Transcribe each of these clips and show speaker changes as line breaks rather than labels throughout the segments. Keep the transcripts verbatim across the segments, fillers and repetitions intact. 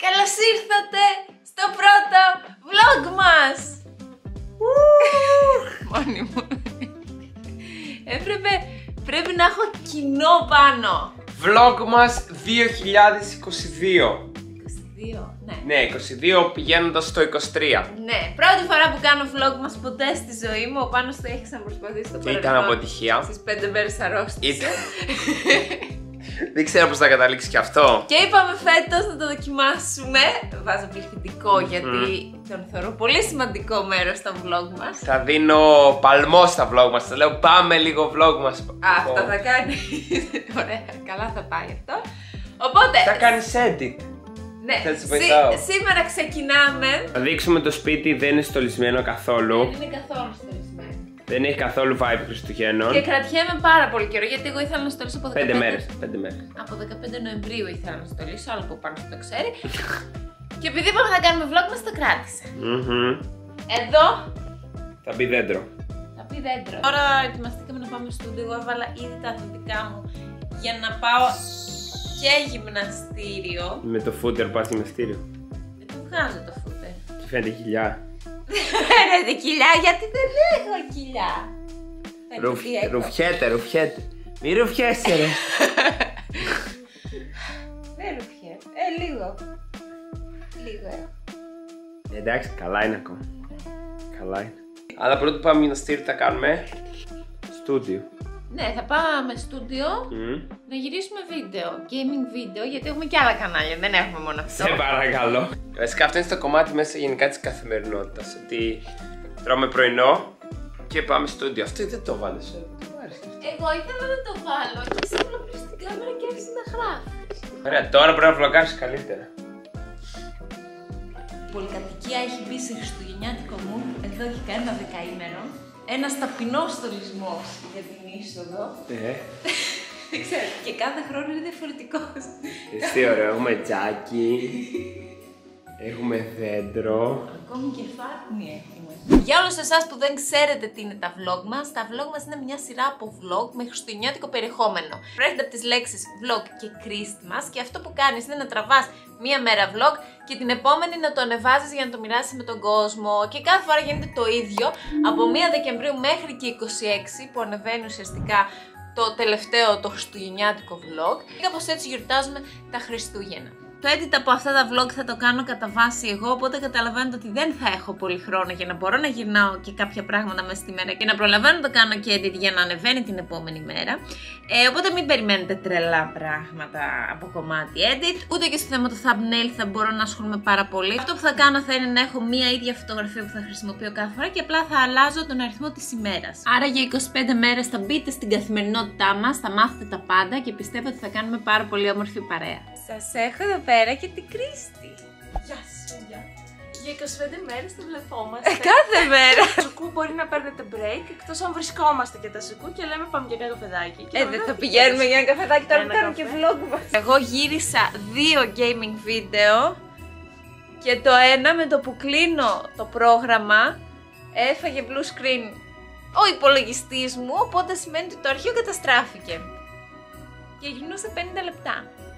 Καλώς ήρθατε στο πρώτο vlog μας! Μόνη μου. Έπρεπε, πρέπει να έχω κοινό πάνω.
Vlog μας δύο χιλιάδες είκοσι δύο.
είκοσι δύο, ναι.
Ναι, είκοσι δύο πηγαίνοντας στο είκοσι τρία.
Ναι, πρώτη φορά που κάνω vlog μας ποτέ στη ζωή μου. Ο Πάνος το έχει ξαναπροσπαθήσει στο παρελθόν.
Ήταν αποτυχία.
Στις πέντε μέρες αρρώστησε.
Δεν ξέρω πώς θα καταλήξει και αυτό.
Και είπαμε φέτος να το δοκιμάσουμε. Βάζω πληθυντικό γιατί τον θεωρώ πολύ σημαντικό μέρος στο vlog μας.
Θα δίνω παλμό στα vlog μας. Θα λέω πάμε λίγο vlog μας.
Α, αυτό θα κάνει. Ωραία, καλά θα πάει αυτό. Οπότε.
Θα κάνεις edit.
Ναι,
Θα σε βοηθάω.
Σή, σήμερα ξεκινάμε.
Θα δείξουμε το σπίτι, δεν είναι στολισμένο καθόλου.
Δεν είναι καθόλου στολισμένο.
Δεν έχει καθόλου vibe Χριστουγέννων.
Και κρατιέμαι πάρα πολύ καιρό γιατί εγώ ήθελα να στολίσω από δεκαπέντε
Πέντε μέρες. Πέντε μέρες.
Από δεκαπέντε Νοεμβρίου ήθελα να στολίσω, άλλο που πάνω το ξέρει. Και επειδή είπαμε θα κάνουμε vlog μας το κράτησε.
Mm-hmm.
Εδώ
Θα μπει δέντρο.
θα πει δέντρο. Τώρα ετοιμαστήκαμε να πάμε στο στούντιο. Εγώ έβαλα ήδη τα αθλητικά μου για να πάω και γυμναστήριο.
Με το footer πας γυμναστήριο.
Δεν του βγάζω το φούτερ.
Και φαίνεται κοιλιά.
Φαίνεται κοιλιά γιατί δεν έχω κοιλιά.
Ρουφ, ρουφιέται, ρουφιέται. Μη ρουφιέσαι ρε.
Δεν ρουφιέται. Ε, λίγο. Λίγο, ε.
Εντάξει, καλά είναι ακόμα. Καλά είναι. Αλλά πρώτα πάμε γυμναστήριο, θα κάνουμε στούντιο.
Ναι, θα πάμε στούντιο
Mm.
να γυρίσουμε βίντεο, gaming βίντεο, γιατί έχουμε και άλλα κανάλια, δεν έχουμε μόνο αυτό.
Σε παρακαλώ. Βασικά αυτό είναι στο κομμάτι μέσα γενικά της καθημερινότητας. Ότι τρώμε πρωινό και πάμε στούντιο. Αυτό δεν το βάλες. ε, δεν μου άρεσε.
Εγώ ήθελα να το βάλω και εσύ απλά πήρες την κάμερα και άρχισε να γράφεις.
Ωραία, τώρα πρέπει να βλογάρεις καλύτερα.
Η πολυκατοικία έχει μπει σε χριστουγεννιάτικο μου εδώ και κανένα δεκαήμερο. Ένας ταπεινός στολισμός για την είσοδο.
Ε,
Δεν ξέρω, και κάθε χρόνο είναι διαφορετικός.
εσύ ωραίο, έχουμε τζάκι. Έχουμε δέντρο.
Ακόμη και φάτνη έχουμε. Για όλους εσάς που δεν ξέρετε τι είναι τα vlog μας, τα vlog μας είναι μια σειρά από vlog με χριστουγεννιάτικο περιεχόμενο. Προέρχεται από τις λέξεις vlog και Christmas και αυτό που κάνεις είναι να τραβάς μία μέρα vlog και την επόμενη να το ανεβάζεις για να το μοιράσεις με τον κόσμο. Και κάθε φορά γίνεται το ίδιο, από μία Δεκεμβρίου μέχρι και είκοσι έξι που ανεβαίνει ουσιαστικά το τελευταίο το χριστουγεννιάτικο vlog. Και κάπως έτσι γιορτάζουμε τα Χριστούγεννα. Το edit από αυτά τα vlog θα το κάνω κατά βάση εγώ, οπότε καταλαβαίνετε ότι δεν θα έχω πολύ χρόνο για να μπορώ να γυρνάω και κάποια πράγματα μέσα στη μέρα και να προλαβαίνω να το κάνω και edit για να ανεβαίνει την επόμενη μέρα. Ε, οπότε μην περιμένετε τρελά πράγματα από κομμάτι edit, ούτε και στο θέμα του thumbnail θα μπορώ να ασχολούμαι πάρα πολύ. Αυτό που θα κάνω θα είναι να έχω μία ίδια φωτογραφία που θα χρησιμοποιώ κάθε φορά και απλά θα αλλάζω τον αριθμό της ημέρας. Άρα για είκοσι πέντε μέρες θα μπείτε στην καθημερινότητά μας, θα μάθετε τα πάντα και πιστεύω ότι θα κάνουμε πάρα πολύ όμορφη παρέα. Σας έχω εδώ πέρα και την Κρίστη.
Γεια σου, γεια. Για είκοσι πέντε μέρες το βλεπόμαστε.
Ε, κάθε μέρα.
Το σουκού μπορεί να παίρνετε break εκτός αν βρισκόμαστε και τα σουκού και λέμε πάμε για ένα καφεδάκι.
Ε, δεν θα πηγαίνουμε για ένα καφεδάκι τώρα που
Ένα
κάνουμε και
καφέ.
vlog μας. Εγώ γύρισα δύο gaming βίντεο και το ένα με το που κλείνω το πρόγραμμα έφαγε blue screen ο υπολογιστής μου, οπότε σημαίνει ότι το αρχείο καταστράφηκε. Και γυρνούσε πενήντα λεπτά.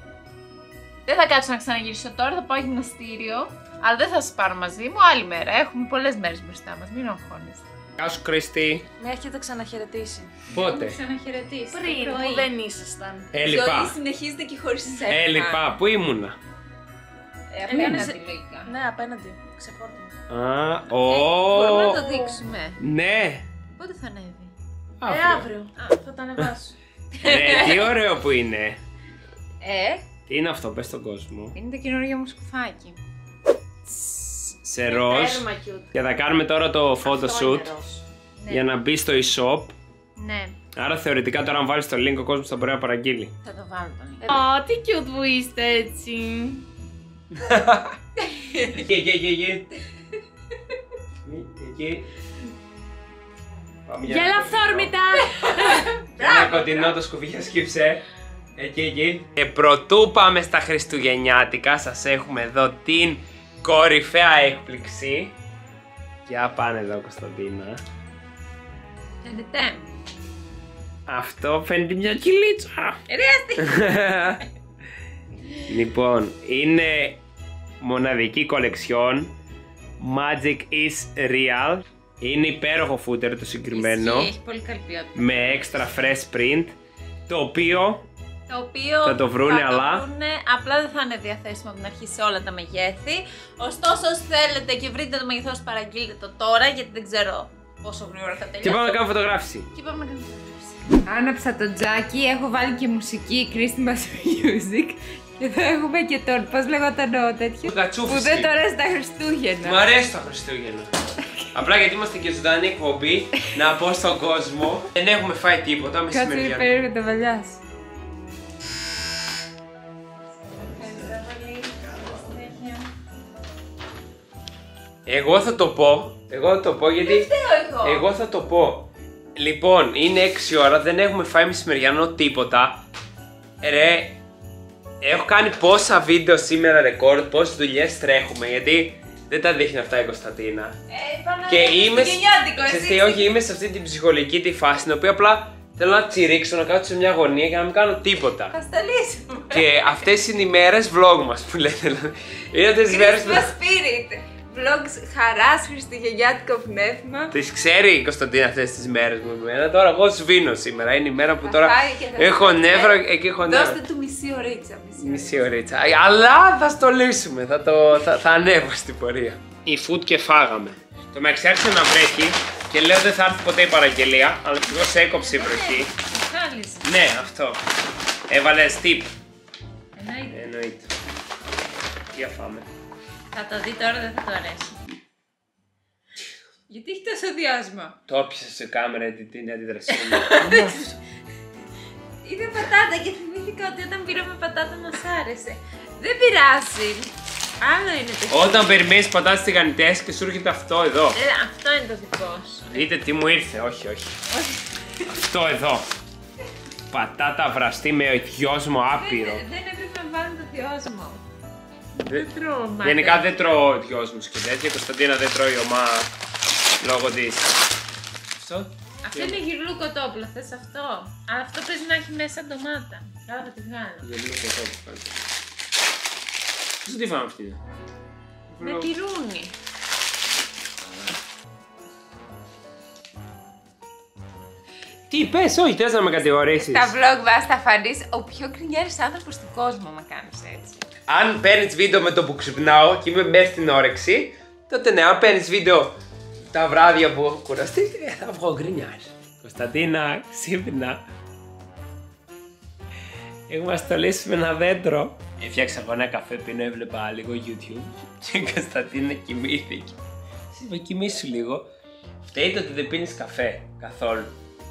Δεν θα κάτσω να ξαναγυρίσω τώρα, θα πάω γυμναστήριο. Αλλά δεν θα σας πάρω μαζί μου άλλη μέρα. Έχουμε πολλές μέρες μπροστά μας, μην αγχώνεστε.
Γεια σου Κρίστη.
Με έχετε ξαναχαιρετήσει.
Πότε?
Ξαναχαιρετήσει.
Πριν που δεν ήσασταν.
Ε,
Η ζωή
λυπά.
συνεχίζεται και χωρίς εσένα.
Ε, λυπά. Πού ήμουνα?
Ε, απέναντι
σε-
λογικά.
Ναι, απέναντι. Ξεχόρτημα.
Α,
Μπορούμε να
ο.
το δείξουμε.
Ναι.
Πότε θα ανέβει?
Ε,
Αύριο.
αύριο. Θα τα ανεβάσω.
Ναι, τι ωραίο που είναι.
Ε,
Τι είναι αυτό, πες στον κόσμο.
είναι το καινούργιο μου σκουφάκι.
Σε ροζ.
Τέρμα cute.
Και θα κάνουμε τώρα το
Αυτό
photo
είναι
shoot
ροζ.
Ναι.
για να μπει στο e-shop.
Ναι,
Άρα θεωρητικά τώρα αν βάλεις το link ο κόσμος θα μπορεί να παραγγείλει.
θα το βάλω τον link.
Α, τι cute που είστε έτσι.
Εκεί, εκεί, εκεί, εκεί. Εκεί. Πάμε για
Γεια
ένα
αυθόρμητα.
κοντινό. Ένα κοντινό το σκουφί σκύψε. Εκεί, εκεί. Και πρωτού πάμε στα Χριστουγεννιάτικα, σας έχουμε εδώ την κορυφαία έκπληξη. Για πάνε εδώ Κωνσταντίνα.
Φαίνεται.
Αυτό φαίνεται μια κυλίτσα.
Ρέστη.
Λοιπόν, είναι μοναδική κολεξιόν. Magic is real. Είναι υπέροχο φούτερ το συγκεκριμένο.
Ισχύει, έχει πολύ καλή ποιότητα.
Με extra fresh print. Το οποίο
Το οποίο
θα το βρούνε,
θα
αλλά
το βρούνε, απλά δεν θα είναι διαθέσιμο από την αρχή σε όλα τα μεγέθη. Ωστόσο, όσοι θέλετε και βρείτε το μέγεθός, παραγγείλτε το τώρα, γιατί δεν ξέρω πόσο γρήγορα θα τελειώσει.
και πάμε να κάνουμε φωτογράφηση.
Και πάμε να κάνουμε φωτογράφηση.
Άναψα το τζάκι, έχω βάλει και μουσική Christmas music. Και εδώ έχουμε και τον, πώς λεγόταν ο τέτοιο, που δεν το αρέσει τα Χριστούγεννα.
Μου αρέσει τα Χριστούγεννα. Απλά γιατί είμαστε και ζωντανή εκπομπή, να πω στον κόσμο, δεν έχουμε φάει τίποτα
Κάτσε είναι
μεσημεριανό.
περίεργο το βαλιάς.
Εγώ θα το πω, εγώ θα το πω γιατί
εγώ.
εγώ θα το πω. Λοιπόν, είναι έξι ώρα, δεν έχουμε φάει μεσημεριανό τίποτα. Ρε, έχω κάνει πόσα βίντεο σήμερα ρεκόρντ, πόσες δουλειές τρέχουμε, γιατί δεν τα δείχνει αυτά η Κωνσταντίνα.
Ε, πάμε
Και
να
είμαι,
χριστουγεννιάτικο,
ξέρεις
εσύ.
τι, όχι, είμαι σε αυτή την ψυχολογική τη φάση, στην οποία απλά θέλω να τσιρίξω, να κάτσω σε μια γωνία και να μην κάνω τίποτα.
Θα σταλίσουμε.
Και αυτές είναι οι μέρες vlog μας που λέτε. δηλαδή. Είναι αυτές τις μέρες που...
Christmas spirit. Vlogs χαράς, χριστουγεννιάτικο πνεύμα.
Τις ξέρει η Κωνσταντίνα αυτές τις μέρες μου εμένα. Τώρα εγώ σβήνω σήμερα. Είναι η μέρα που τώρα
φάει και θα
έχω
φάει.
νεύρα και έχω νεύρα.
Δώστε του μισή ωρίτσα. Μισή.
Μισή ωρίτσα. Αλλά θα στολίσουμε. Θα, το, θα, θα ανέβω στην πορεία. Η food και φάγαμε. Το μεταξύ άρχισε να βρέχει και λέω δεν θα έρθει ποτέ η παραγγελία. Αλλά ευτυχώς έκοψε η βροχή.
Χάλισε.
Ναι, αυτό. Έβαλες tip.
Εννοείται.
Εννοείται. Για φάμε.
Θα το δει τώρα, δεν θα το αρέσει.
Γιατί έχει τόσο διάσημα.
Το έπιασε σε κάμερα την, την αντίδρασή μου.
Είναι πατάτα και θυμήθηκα ότι όταν πήραμε πατάτα μας άρεσε. Δεν πειράζει. Άλλο είναι το
Όταν περιμένεις πατάτες τηγανιτές και σου έρχεται αυτό εδώ.
Ε, αυτό είναι το δικό σου.
Δείτε τι μου ήρθε, όχι, όχι. Αυτό εδώ. Πατάτα βραστή με δυόσμο άπειρο.
Δεν, δεν έπρεπε να βάλουν το δυόσμο.
Δεν
τρώω μάτα.
Γενικά δεν τρώω δυόσμους και τέτοια. Η Κωνσταντίνα δεν τρώει ομά λόγω της. Αυτό.
Αυτό είναι γυρλού κοτόπουλο, θες αυτό. Αλλά αυτό πρέπει να έχει μέσα ντομάτα. Καλά θα τη βγάλω.
Γελίο κοτόπουλο πάντα. Πώς τη φάμε αυτή.
Με τυρούνι.
Τι πες, όχι, θες να με κατηγορήσεις.
Στα vlog μας θα φανείς ο πιο κρινιάρης άνθρωπος του κόσμου, μα κάνεις έτσι.
Αν παίρνεις βίντεο με το που ξυπνάω και είμαι μέσα στην όρεξη, τότε ναι, αν παίρνεις βίντεο τα βράδια που έχω κουραστεί, ε, θα βγω γκρινιάρης. Κωνσταντίνα, ξύπνα. Έχουμε στολίσει με ένα δέντρο. Έφτιαξα εγώ ένα καφέ πριν έβλεπα λίγο YouTube και η Κωνσταντίνα κοιμήθηκε. Εσύ με κοιμήσου λίγο. Φταίει το ότι δεν πίνεις καφέ καθόλου.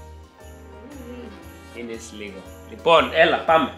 Πίνεις λίγο. Λοιπόν, έλα, πάμε.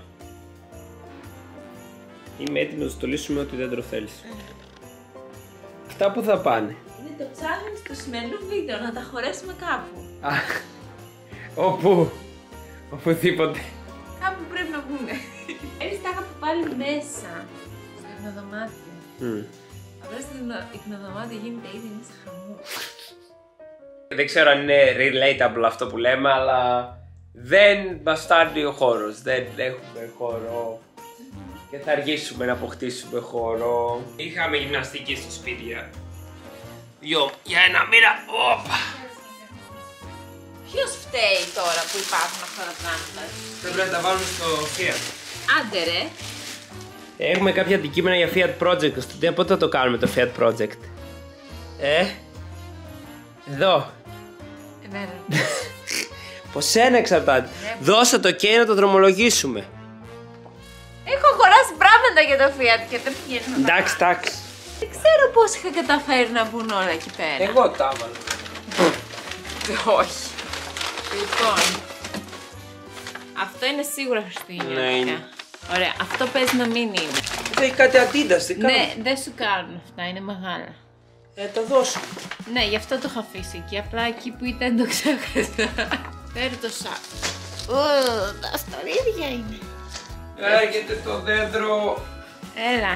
Είμαι έτοιμος να στολίσουμε ό,τι δέντρο θέλεις. Αυτά που θα πάνε.
Είναι το challenge του σημερινού βίντεο, να τα χωρέσουμε κάπου.
Α, όπου, οπουδήποτε.
Κάπου πρέπει να βγουν. Εμείς τα είχαμε πάλι μέσα, στο υπνοδωμάτιο.
Mm.
Απλά στο υπνοδωμάτιο γίνεται ήδη ένας χαμός.
Δεν ξέρω αν είναι relatable αυτό που λέμε, αλλά δεν μας φτάνει ο χώρος. Δεν έχουμε χώρο και θα αργήσουμε να αποκτήσουμε χώρο. Είχαμε γυμναστική στο σπίτι για, Δυο, για ένα μήνα. Όπα.
Ποιος φταίει τώρα που υπάρχουν αυτά τα πράγματα?
Θα πρέπει να τα βάλουμε στο Fiat.
Άντε ρε.
Έχουμε κάποια αντικείμενα για Fiat Project. Κωνσταντίνα, πότε θα το κάνουμε το Fiat Project? Ε, εδώ.
Εμένα.
Πως ένα εξαρτάται. Δώσε το και να το δρομολογήσουμε.
Έχω αγοράσει πράγματα για το Fiat και δεν πηγαίνω.
Εντάξει, εντάξει.
Δεν ξέρω πώς είχα καταφέρει να μπουν όλα εκεί πέρα.
Εγώ τα έβαλα.
Όχι. Λοιπόν. Αυτό είναι σίγουρα χριστουγεννιάτικα.
Ναι, είναι.
Ωραία, αυτό παίζει να μην είναι.
Έχει κάτι αντίδραση.
Ναι, δεν σου κάνουν αυτά, είναι μεγάλα.
Ε, τα δώσω.
Ναι, γι' αυτό το είχα αφήσει εκεί. Απλά εκεί που ήταν το ξέχασα. Φέρε το σακ. Ω, τα στορίδια είναι.
Έρχεται το δέντρο.
Έλα.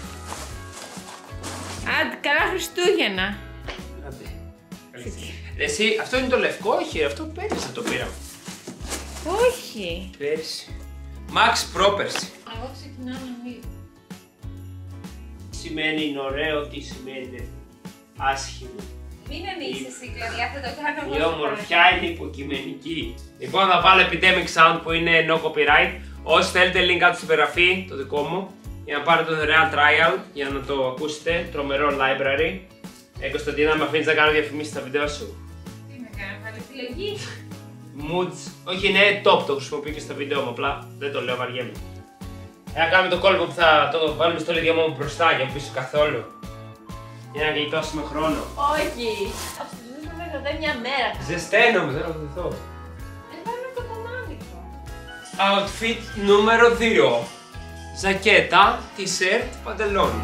Άντε, καλά Χριστούγεννα.
Άντε. Εσύ, αυτό είναι το λευκό, όχι, αυτό πέρυσι το πήραμε.
Όχι.
Πέρυσι. Max πρόπερση.
Εγώ ξεκινάω να μην.
σημαίνει είναι ωραίο, τι σημαίνει είναι άσχημο.
Μην ανήσεσαι, δηλαδή αυτό το κάνω εγώ.
Η ομορφιά είναι υποκειμενική. Λοιπόν, θα βάλω Epidemic Sound που είναι no copyright. Όσοι θέλετε, link κάτω στην περιγραφή, το δικό μου, για να πάρετε το δωρεάν trial, για να το ακούσετε. Τρομερό library. Ε, Κωνσταντίνα, με αφήνεις να κάνω διαφημίσεις στα βίντεο σου.
Τι να κάνω, βάλε επιλογή.
Moods. Όχι, είναι top, το χρησιμοποιώ και στα βίντεο μου, απλά δεν το λέω, βαριέμαι. Ε, να κάνουμε το κόλπο που θα το βάλουμε στο ίδιο μου μπροστά για πίσω καθόλου. Για να γλιτώσουμε χρόνο.
Όχι. Αυτό δεν με κρατάει μια μέρα.
Ζεσταίνομαι, θέλω να βοηθώ.
Δεν πάμε το κομμάνικο.
Outfit νούμερο δύο. Ζακέτα, t-shirt, παντελόνι.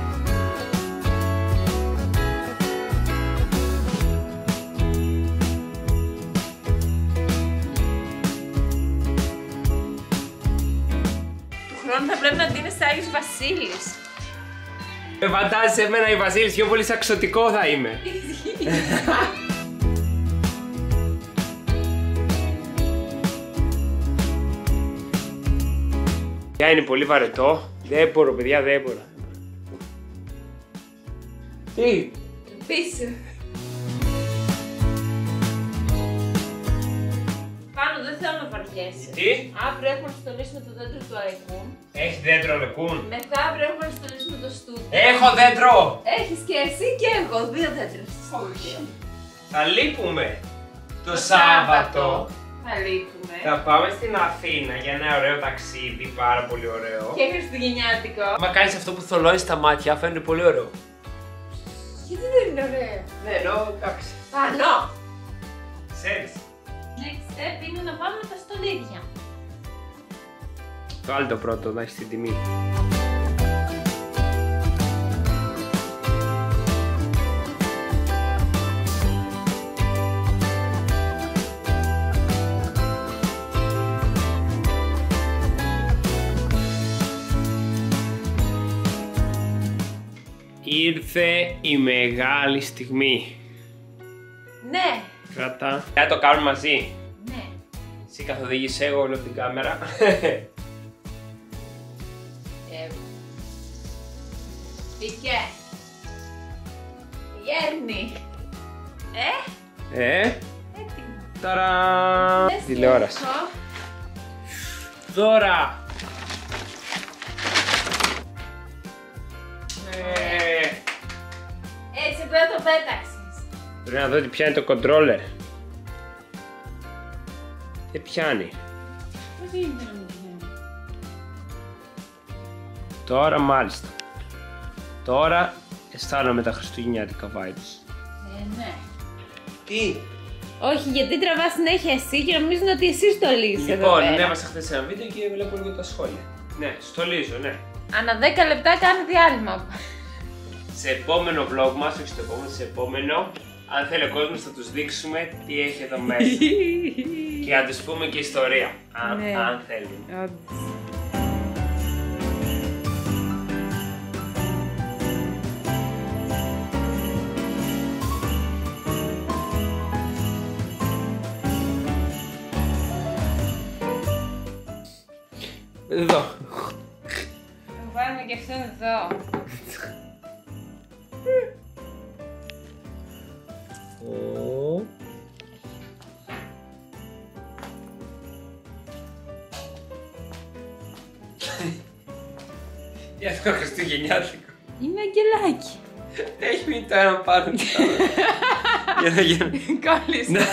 Του χρόνου θα πρέπει να ντύνεσαι Άγιος Βασίλης.
Με φαντάζεσαι εμένα η Βασίλης, πιο πολύ σαξωτικό θα είμαι. Πια είναι πολύ βαρετό. Δεν μπορώ, παιδιά, δεν μπορώ. Τι?
Πίσω. Πάνω, δεν θέλω να βαριέσαι.
Τι?
Αύριο έχουμε να στολίσουμε το δέντρο του Αλεκούν.
Έχει δέντρο Αλεκούν.
Μεθαύριο έχουμε να στολίσουμε το στούντιο.
Έχω δέντρο!
Έχεις και εσύ και εγώ, δύο δέντρα στο στούντιο.
Θα λείπουμε. Το Σάββατο
θα λείπουμε.
θα πάμε στην Αθήνα για ένα ωραίο ταξίδι, πάρα πολύ ωραίο.
Και χριστουγεννιάτικο.
Μα κάνεις αυτό που θολώνεις τα μάτια, φαίνεται πολύ ωραίο.
Γιατί δεν είναι ωραίο?
Ναι, εννοώ, εντάξει.
Πανώ.
Ξέρεις.
Next step είναι να βάλουμε τα στολίδια.
Το άλλο το πρώτο, να έχεις την τιμή. Ήρθε η μεγάλη στιγμή.
Ναι.
Κρατά. Θα το κάνουμε μαζί.
Ναι.
Εσύ καθοδήγησε, εγώ όλη την κάμερα.
Ε, Πήκε. Γέρνη. Ε.
Ε.
Έτοιμο.
Ταρά.
Δες τι
Τηλεόραση.
έχω.
Δώρα. Ε.
Έτσι πρέπει να το πέταξες.
Πρέπει να δω τι πιάνει το controller. Τι πιάνει.
Τι είναι να μην πιάνει.
Τώρα μάλιστα. Τώρα αισθάνομαι τα χριστουγεννιάτικα vibes.
Ε, ναι.
Τι.
Όχι, γιατί τραβάς συνέχεια εσύ και νομίζουν ότι εσύ στολίζεις εδώ
Λοιπόν,
πέρα.
ανέβασα χθες ένα βίντεο και βλέπω λίγο τα σχόλια. Ναι, στολίζω, ναι.
Ανά δέκα λεπτά κάνει διάλειμμα.
Σε επόμενο vlog μας, όχι στο επόμενο, σε επόμενο, αν θέλει ο κόσμος θα τους δείξουμε τι έχει εδώ μέσα. Και να τους πούμε και ιστορία, αν,
Ναι.
αν θέλουν.
Όντως.
Εδώ.
Θα βάλουμε και αυτόν εδώ.
Ω. Για το χριστουγεννιάτικο.
Είμαι αγγελάκι.
Έχει μείνει το ένα πάνω του άλλο. Για να γίνει.
Κόλλησε.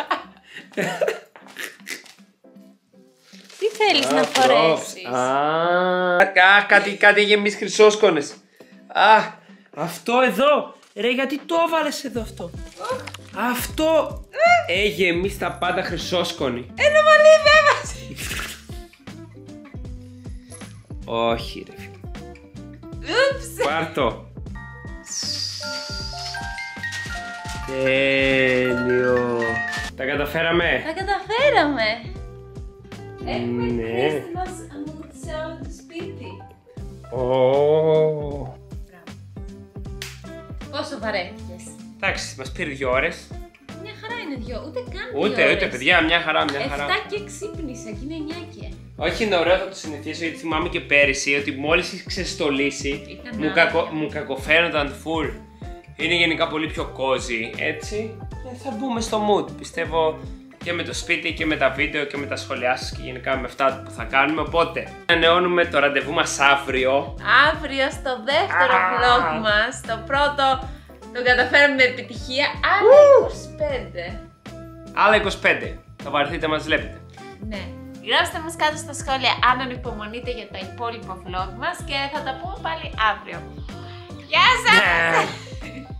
Τι θέλεις να φορέσεις.
Α, κάτι, κάτι γεμίσει χρυσόσκονες. Α, αυτό εδώ. Ρε, γιατί το έβαλες εδώ αυτό. Αυτό. Έχει γεμίσει τα πάντα χρυσόσκονη.
Ένα μαλλί βέβαση.
Όχι ρε φίλε.
Ούψ.
Πάρ' το. Τέλειο. Τα καταφέραμε.
Τα καταφέραμε. Έχουμε
Ναι.
Christmas mood σε όλο το σπίτι.
Ω.
Πόσο βαρέθηκες.
Εντάξει, μας πήρε δύο ώρες.
Μια χαρά είναι. είναι δυο, ούτε καν
Ούτε,
δύο
ούτε,
ώρες.
παιδιά, μια χαρά, μια χαρά.
Εφτά και ξύπνησα και είναι εννιά και.
Όχι, είναι ωραίο, θα το συνηθίσω γιατί θυμάμαι και πέρυσι ότι μόλις είχε ξεστολίσει μου, κακο, μου κακοφαίνονταν full. Είναι γενικά πολύ πιο cozy, έτσι. Και θα μπούμε στο mood, πιστεύω. Και με το σπίτι και με τα βίντεο και με τα σχόλιά σας και γενικά με αυτά που θα κάνουμε. Οπότε, ανανεώνουμε το ραντεβού μας αύριο.
Αύριο στο δεύτερο ah. vlog μας. Το πρώτο το καταφέραμε με επιτυχία. Άλλα είκοσι πέντε.
Άλλα είκοσι πέντε. Θα βαρεθείτε να μας βλέπετε.
Ναι. Γράψτε μας κάτω στα σχόλια αν ανυπομονείτε για τα υπόλοιπα vlog μας και θα τα πούμε πάλι αύριο. Γεια σας!